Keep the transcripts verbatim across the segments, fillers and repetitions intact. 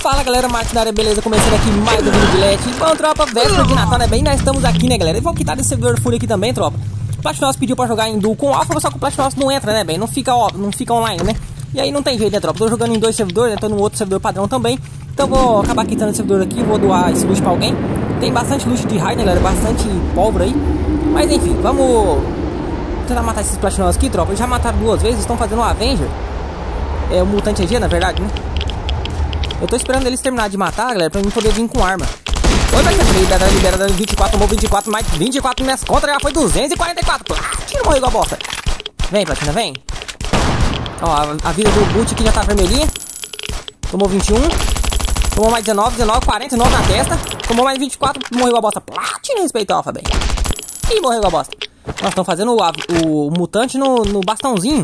Fala galera, Marcos da área, beleza? Começando aqui mais um vídeo de Let. Bom, tropa, véspera de Natal, né? Bem, nós estamos aqui, né, galera? E vamos quitar desse servidor Fúria aqui também, tropa. O Platinoss pediu pra jogar em duo com Alpha, só que o Platinoss não entra, né, bem? Não fica, ó, não fica online, né? E aí não tem jeito, né, tropa? Tô jogando em dois servidores, né? Tô no outro servidor padrão também. Então vou acabar quitando esse servidor aqui, vou doar esse loot pra alguém. Tem bastante loot de raid, né, galera? Bastante pólvora aí. Mas enfim, vamos tentar matar esses Platinoss aqui, tropa. Eles já mataram duas vezes, estão fazendo um Avenger. É o Mutante E G, na verdade, né? Eu tô esperando eles terminar de matar, galera, pra mim poder vir com arma. Oi, vai ser libera, libera, vinte e quatro, tomou vinte e quatro, mais vinte e quatro minhas contas, já foi duzentos e quarenta e quatro. Platina, morreu igual bosta. Vem, Platina, vem. Ó, a, a vida do boot aqui já tá vermelhinha. Tomou vinte e um. Tomou mais dezenove, dezenove, quarenta e nove na testa. Tomou mais vinte e quatro, morreu igual bosta. Platina, respeita, Alpha, bem. Ih, morreu igual bosta. Nós estamos fazendo o, o, o mutante no, no bastãozinho.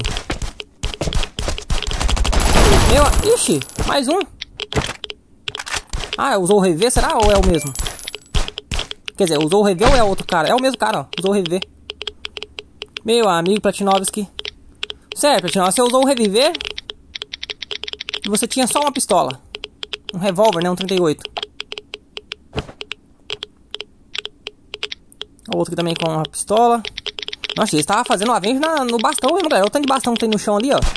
Meu, ixi, mais um. Ah, usou o reviver, será? Ou é o mesmo? Quer dizer, usou o reviver ou é outro cara? É o mesmo cara, ó. Usou o reviver. Meu amigo Platinovski. Sério, Platinovski, você usou o reviver e você tinha só uma pistola. Um revólver, né? Um trinta e oito. O outro aqui também com uma pistola. Nossa, ele estava fazendo uma vez na, no bastão mesmo, galera. Olha o tanto de bastão que tem no chão ali, ó.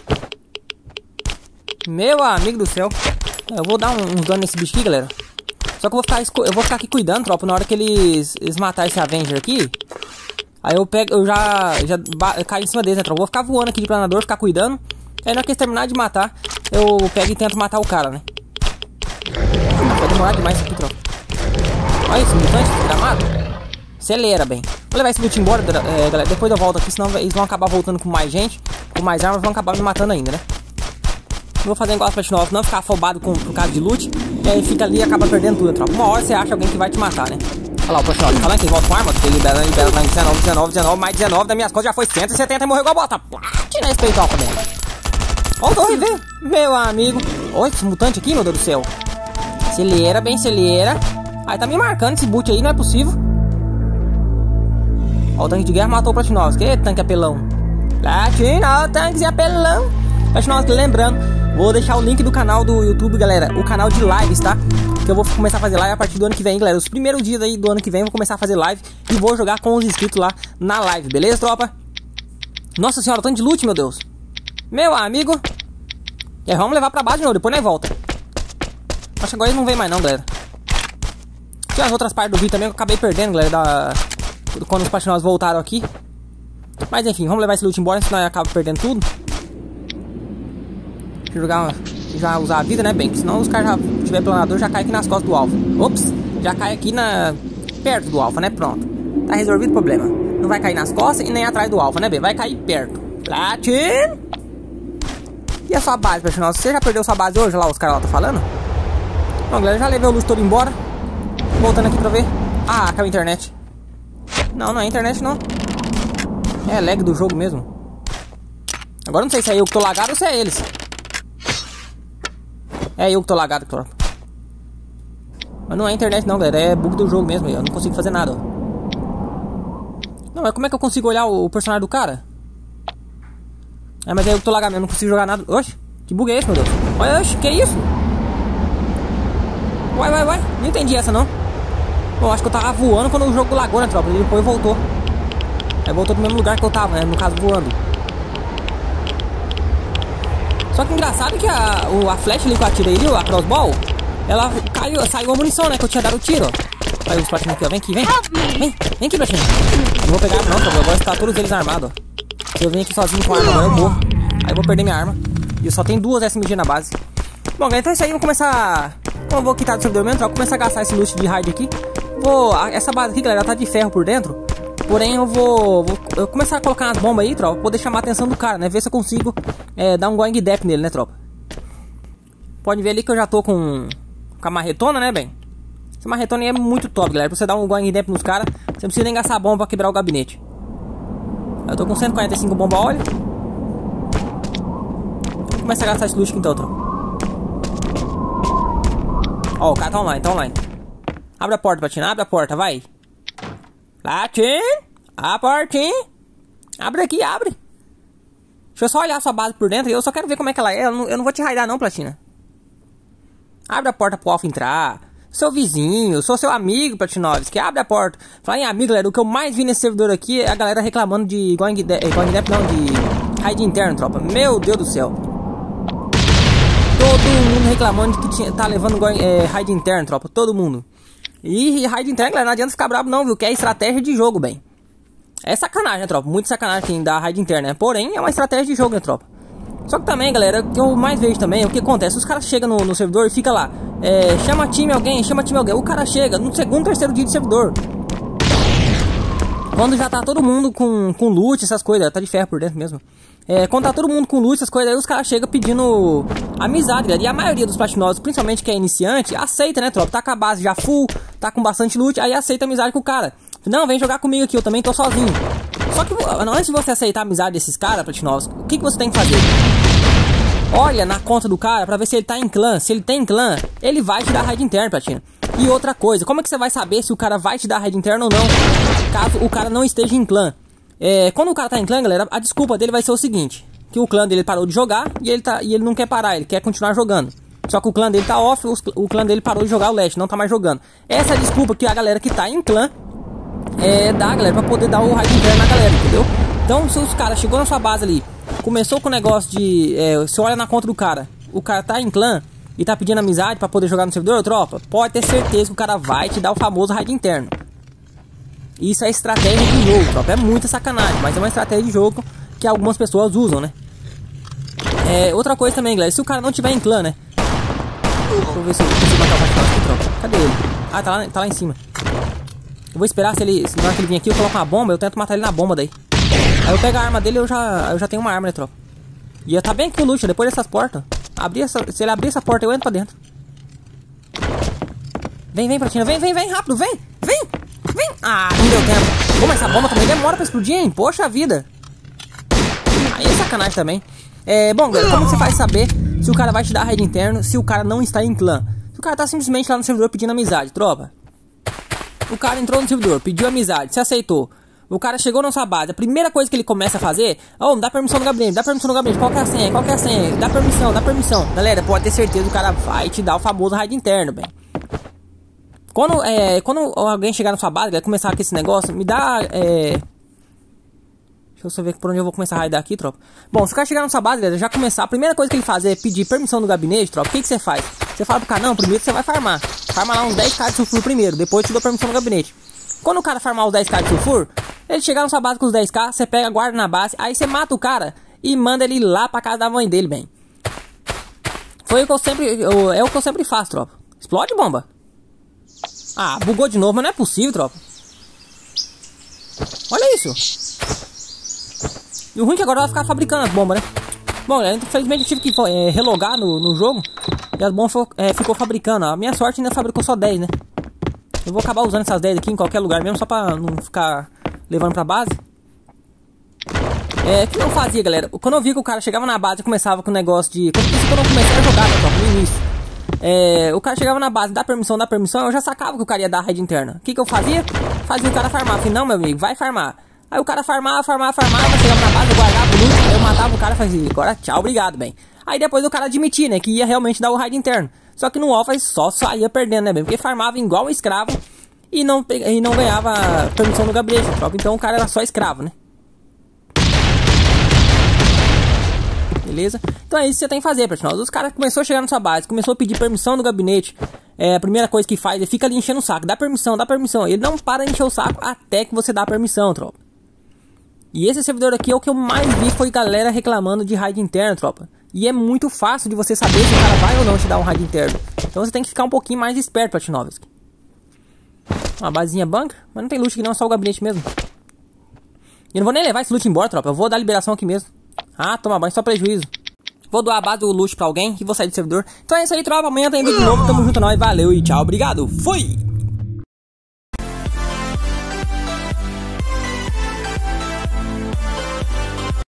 Meu amigo do céu. Eu vou dar uns danos nesse bicho aqui, galera. Só que eu vou ficar, eu vou ficar aqui cuidando, tropa, na hora que eles, eles matarem esse Avenger aqui. Aí eu pego, eu já, já caio em cima deles, né, tropa? Vou ficar voando aqui de planador, ficar cuidando. Aí na hora que eles terminarem de matar, eu pego e tento matar o cara, né? Vai demorar demais isso aqui, tropa. Olha esse mutante gramado. Acelera, bem. Vou levar esse loot embora, é, galera. Depois eu volto aqui, senão eles vão acabar voltando com mais gente. Com mais armas, vão acabar me matando ainda, né? Não vou fazer igual as Platinoss, não ficar afobado com, por causa de loot. E aí fica ali e acaba perdendo tudo, tropa. Uma hora você acha alguém que vai te matar, né? Olha lá o Platinoss falando que volta com arma. Ele libera, libera, vai dezenove, dezenove, dezenove, mais dezenove das minhas costas já foi cento e setenta e morreu igual bota. Platina esse peito também. Olha o torre, vê. Meu amigo. Olha esse mutante aqui, meu Deus do céu. Acelera, bem, acelera. Aí tá me marcando esse boot aí, não é possível. Olha o tanque de guerra matou o Platinoss. Que tanque apelão. Platina, tanques e apelão. Platinoss, lembrando. Vou deixar o link do canal do YouTube, galera. O canal de lives, tá? Que eu vou começar a fazer live a partir do ano que vem, galera. Os primeiros dias aí do ano que vem eu vou começar a fazer live. E vou jogar com os inscritos lá na live, beleza, tropa? Nossa senhora, tanto de loot, meu Deus. Meu amigo. E aí, vamos levar pra base de novo, depois nós volta. Acho que agora eles não vem mais não, galera. Tinha as outras partes do vídeo também que eu acabei perdendo, galera, da... quando os Platinoss voltaram aqui. Mas enfim, vamos levar esse loot embora, senão eu acabo perdendo tudo. Jogar, já usar a vida, né, bem? Senão os caras já tiver planador, já cai aqui nas costas do Alpha. Ops, já cai aqui na perto do Alpha, né? Pronto. Tá resolvido o problema. Não vai cair nas costas e nem atrás do Alpha, né, bem? Vai cair perto. Platina! E a sua base, Platinoss? Você já perdeu sua base hoje? Lá os caras lá tá falando? Bom, galera, já levei o loot todo embora. Voltando aqui pra ver. Ah, caiu a internet. Não, não é internet, não. É lag do jogo mesmo. Agora não sei se é eu que tô lagado ou se é eles. É eu que tô lagado, tropa. Mas não é internet não, galera. É bug do jogo mesmo. Eu não consigo fazer nada, ó. Não, mas como é que eu consigo olhar o, o personagem do cara? É, mas é eu que tô lagado mesmo. Eu não consigo jogar nada. Oxe, que bug é esse, meu Deus? Olha, oxe, que isso? Uai, uai, uai. Não entendi essa, não. Bom, acho que eu tava voando quando o jogo lagou, né, tropa? E depois voltou. Aí voltou pro mesmo lugar que eu tava, né? No caso, voando. Só que engraçado que a, o, a flecha ali que eu atirei ali, a crossbow, ela caiu, saiu a munição, né? Que eu tinha dado o tiro, ó. Aí os platinos aqui, ó. Vem aqui, vem. Vem, vem aqui, platina. Não vou pegar arma não, tropa. Agora está todos eles armados, ó. Se eu vim aqui sozinho com a arma, agora eu morro. Aí eu vou perder minha arma. E eu só tenho duas S M G na base. Bom, galera, então é isso aí. Vamos começar... Então eu vou quitar do servidor mesmo, vou começar a gastar esse loot de raid aqui. Vou... Essa base aqui, galera, ela tá de ferro por dentro. Porém, eu vou, vou eu começar a colocar umas bombas aí, tropa, pra poder chamar a atenção do cara, né? Ver se eu consigo é, dar um going death nele, né, tropa? Pode ver ali que eu já tô com, com a marretona, né, bem? Essa marretona aí é muito top, galera. Pra você dar um going death nos caras, você não precisa nem gastar bomba pra quebrar o gabinete. Eu tô com cento e quarenta e cinco bomba óleo. Vou começar a gastar esse loot aqui então, tropa. Ó, o cara tá online, tá online. Abre a porta, Platina, abre a porta, vai. Platina, a portinha. Abre aqui, abre. Deixa eu só olhar a sua base por dentro. Eu só quero ver como é que ela é. Eu não, eu não vou te raidar não, Platina. Abre a porta pro Alpha entrar. Seu vizinho, sou seu amigo, Platinovski, que abre a porta. Falar em amigo, galera, o que eu mais vi nesse servidor aqui é a galera reclamando de Going Depp, Going Depp não, de raid interno, tropa. Meu Deus do céu. Todo mundo reclamando de que tinha, tá levando é, raid interno, tropa. Todo mundo. E raid interno, galera, não adianta ficar bravo não, viu? Que é estratégia de jogo, bem. É sacanagem, né, tropa? Muito sacanagem quem dá raid interna, né? Porém, é uma estratégia de jogo, né, tropa? Só que também, galera, o que eu mais vejo também é o que acontece. Os caras chegam no, no servidor e fica lá. É, chama time alguém, chama time alguém. O cara chega no segundo, terceiro dia de servidor. Quando já tá todo mundo com, com loot, essas coisas. Tá de ferro por dentro mesmo. É, quando tá todo mundo com loot, essas coisas, aí os caras chegam pedindo amizade, galera. E a maioria dos platinosos, principalmente que é iniciante, aceita, né, tropa? Tá com a base já full, tá com bastante loot, aí aceita amizade com o cara. Não, vem jogar comigo aqui, eu também tô sozinho. Só que antes de você aceitar a amizade desses caras, platinosos, o que, que você tem que fazer? Olha na conta do cara pra ver se ele tá em clã. Se ele tem clã, ele vai te dar raid interno, Platina. E outra coisa, como é que você vai saber se o cara vai te dar raid interno ou não, caso o cara não esteja em clã? É, quando o cara tá em clã, galera, a desculpa dele vai ser o seguinte: que o clã dele parou de jogar e ele, tá, e ele não quer parar, ele quer continuar jogando. Só que o clã dele tá off, o clã dele parou de jogar o Leste, não tá mais jogando. Essa é a desculpa que a galera que tá em clã é, dá, galera, pra poder dar o raid interno na galera, entendeu? Então, se os caras chegou na sua base ali, começou com o negócio de... É, você olha na conta do cara, o cara tá em clã e tá pedindo amizade pra poder jogar no servidor, tropa, pode ter certeza que o cara vai te dar o famoso raid interno. Isso é estratégia de jogo, tropa. É muita sacanagem, mas é uma estratégia de jogo que algumas pessoas usam, né? É, outra coisa também, galera, se o cara não tiver em clã, né? Deixa eu ver se eu consigo matar o Platinoso aqui, tropa. Cadê ele? Ah, tá lá, tá lá em cima. Eu vou esperar, se ele, se na hora que ele vir aqui, eu coloco uma bomba, eu tento matar ele na bomba daí. Aí eu pego a arma dele e eu já, eu já tenho uma arma, né, tropa? E eu tá bem aqui o loot, depois dessas portas. Abrir essa, se ele abrir essa porta, eu entro pra dentro. Vem, vem, Platina, vem, vem, vem, rápido, vem, vem, vem. Ah, não deu tempo. Pô, mas essa bomba também demora pra explodir, hein? Poxa vida. Aí é sacanagem também. É, bom, galera, como você faz saber se o cara vai te dar raid interno, se o cara não está em clã? Se o cara tá simplesmente lá no servidor pedindo amizade, tropa. O cara entrou no servidor, pediu amizade, se aceitou. O cara chegou na sua base, a primeira coisa que ele começa a fazer, oh, me dá permissão no gabinete, dá permissão no gabinete, qual que é a senha, qual que é a senha, dá permissão, dá permissão. Galera, pode ter certeza que o cara vai te dar o famoso raid interno, bem. Quando, é, quando alguém chegar na sua base, vai começar com esse negócio, me dá, é... Deixa eu só ver por onde eu vou começar a raidar aqui, tropa. Bom, se o cara chegar na sua base, galera, já começar, a primeira coisa que ele fazer é pedir permissão no gabinete, tropa, o que que você faz? Você fala pro cara, não, primeiro você vai farmar. Farma lá uns dez k de sulfuro primeiro, depois eu te dou permissão no gabinete. Quando o cara farmar os dez k de sulfuro, ele chegar na sua base com os dez k, você pega, guarda na base, aí você mata o cara e manda ele lá pra casa da mãe dele, bem. Foi o que eu sempre, eu, é o que eu sempre faço, tropa. Explode, bomba. Ah, bugou de novo, mas não é possível, tropa. Olha isso. E o ruim é que agora vai ficar fabricando as bombas, né? Bom, infelizmente eu tive que é, relogar no, no jogo e as bombas é, ficou fabricando. A minha sorte ainda fabricou só dez, né? Eu vou acabar usando essas dez aqui em qualquer lugar mesmo, só pra não ficar levando pra base. É, o que eu fazia, galera? Quando eu vi que o cara chegava na base e começava com o negócio de... Quando, isso quando eu comecei a jogar, né, no início. É, o cara chegava na base, dá permissão, dá permissão, eu já sacava que o cara ia dar raid interna. O que que eu fazia? Fazia o cara farmar. Falei, não, meu amigo, vai farmar. Aí o cara farmava, farmava, farmava, chegava na base, eu guardava o loot, eu matava o cara e fazia, agora tchau, obrigado, bem. Aí depois o cara admitia, né, que ia realmente dar o raid interno. Só que no off só saía perdendo, né, bem, porque farmava igual um escravo e não, e não ganhava permissão no gabinete, tropa. Então o cara era só escravo, né. Beleza? Então é isso que você tem que fazer, pessoal. Os caras começou a chegar na sua base, começou a pedir permissão no gabinete. É, a primeira coisa que faz é fica ali enchendo o saco, dá permissão, dá permissão. Ele não para de encher o saco até que você dá permissão, tropa. E esse servidor aqui é o que eu mais vi, foi galera reclamando de raid interno, tropa. E é muito fácil de você saber se o cara vai ou não te dar um raid interno. Então você tem que ficar um pouquinho mais esperto, Platinovski. Uma basezinha bunker, mas não tem loot aqui não, só o gabinete mesmo. E eu não vou nem levar esse loot embora, tropa, eu vou dar liberação aqui mesmo. Ah, toma banho, só prejuízo. Vou doar a base do loot pra alguém e vou sair do servidor. Então é isso aí, tropa, amanhã tem vídeo novo, tamo junto, nós, valeu e tchau, obrigado, fui!